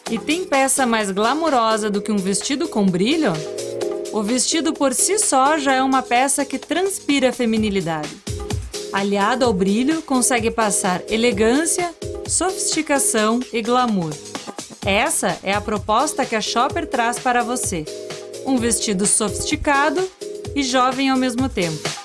E tem peça mais glamurosa do que um vestido com brilho? O vestido por si só já é uma peça que transpira feminilidade. Aliado ao brilho, consegue passar elegância, sofisticação e glamour. Essa é a proposta que a Shopper traz para você. Um vestido sofisticado e jovem ao mesmo tempo.